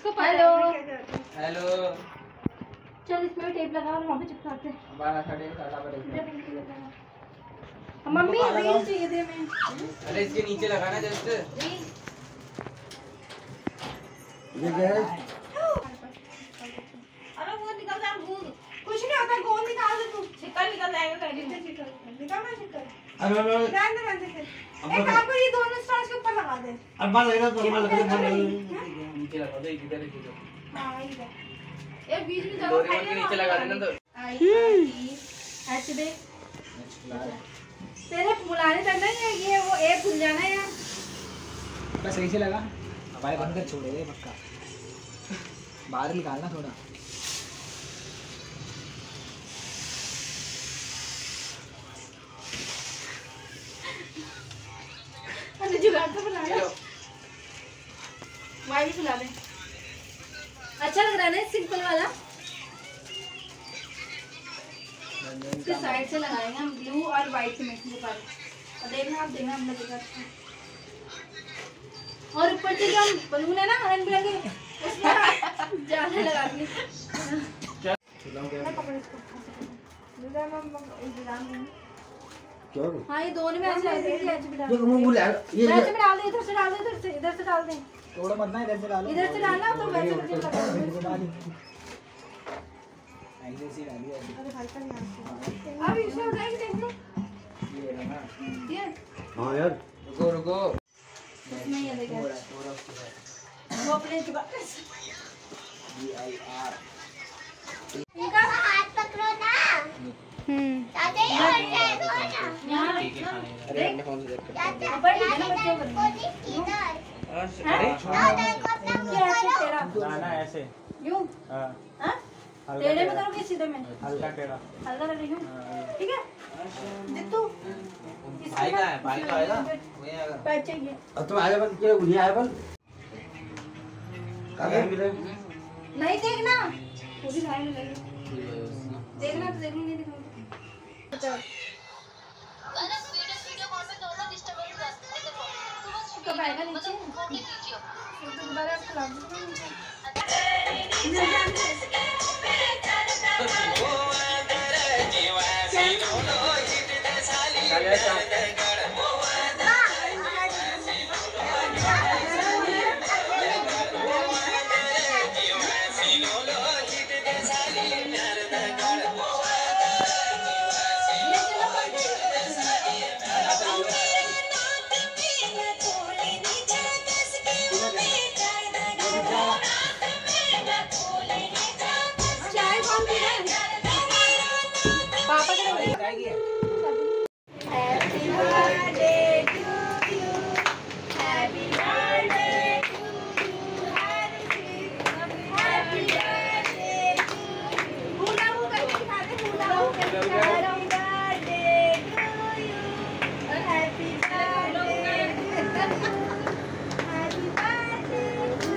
इसको hello hello. चल इसमें टेप लगा और वहाँ पे चिपकाते हैं। मम्मी रील चाहिए थे मैं। अरे इसके नीचे लगा ना जस्ट। ये क्या है? अरे वो निकल रहा है गोंद। कुछ नहीं होता, गोंद निकाल दे तू। छिक्कर निकल जाएगा कहीं से। छिक्कर निकाल ना छिक्कर। अरे रहने दे। एक काम कर, ये दोनों स्टार्स के ऊपर लगा दे। अब बाल लगा तो बाल लगा नीचे लगा दो इधर इधर। हां इधर। ये बीच में जगह डोरेमोन के नीचे लगा देना तो। ऐसे देख। तेरे बुलाने तक नहीं है ये वो एक भूल जाना है यार। बस सही से लगा। हमारे बंद कर छोड़े दे पक्का। बाहर निकालना थोड़ा। अरे जुगाड़ तो बना लो। वाई भी बुला दे। अच्छा लग रहा है ना सिंपल वाला। इसके साइड से लगाएंगे हम ब्लू और व्हाइट से मिक्स कर। और देखना आप देखना हम लगेगा अच्छा। और ऊपर से जो हम बलून है ना रंग बिरंगे उसमें जाले लगा दिए। पकड़ इसको। क्यों? हाँ ये दोनों में ऐसे ऐसे डाल दे। ये मुंह बुला ये वैसे में डाल दे, इधर से डाल दे, इधर से डाल दे। थोड़ा मत ना इधर से डालो। इधर से डालना तो वैसे करके लगा दे। ऐसे ही डालिए। अरे हल्का नहीं आता। अब इसे उठाएंगे देख लो। ये है ना। ये हां यार रुको रुको। इसमें ये देखो। वो अपने जुगाड़ DIR। इनका हाथ पकड़ो ना। चाचा ये और ना यहां ठीक है खाने। अरे अपने फोन से देख कर। ऊपर नहीं ना बच्चों को। अरे ना ना ऐसे। यूं हां। हां टेढ़े में करोगे सीधे में। हल्का टेढ़ा। हल्का कर रही हूं। ठीक है जितू भाई का है, भाई का आएगा वही आएगा। पैच चाहिए। अब तुम आगे बन के उन्हीं आए बन कहां मिले नहीं देखना पूरी लाइन में लगी। देखना तो देखूंगी नहीं दिखाऊंगी। चल कब आएगा नीचे? तो दोबारा खुला दूंगी। पापा के लिए जाएगी। Happy birthday to you, happy birthday to you, happy birthday to you. हुला हु करके दिखा दे, हुला हु करके हैप्पी बर्थडे टू यू और happy birthday happy birthday to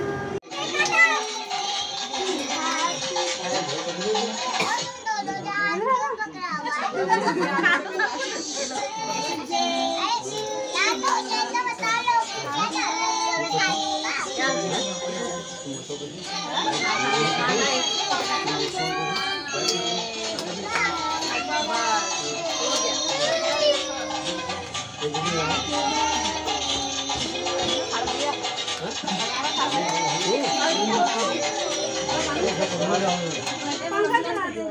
पंखा चला दे।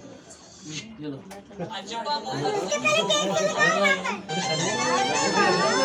चलो।